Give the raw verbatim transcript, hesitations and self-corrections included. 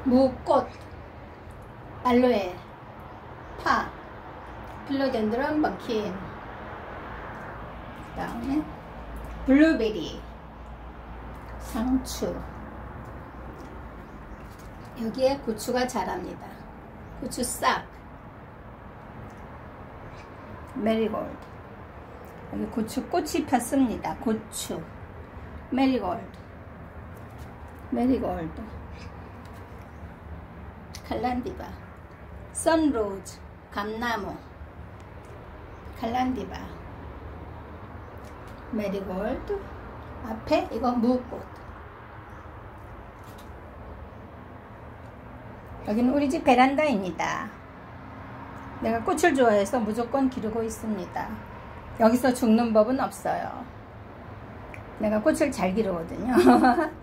무꽃, 알로에, 파, 필로덴드론 머킨, 그 다음에 블루베리, 상추. 여기에 고추가 자랍니다. 고추 싹, 메리골드. 여기 고추 꽃이 폈습니다. 고추, 메리골드, 메리골드, 칼란디바, 선로즈, 감나무, 칼란디바, 메리골드. 앞에 이건 무꽃. 여기는 우리 집 베란다입니다. 내가 꽃을 좋아해서 무조건 기르고 있습니다. 여기서 죽는 법은 없어요. 내가 꽃을 잘 기르거든요.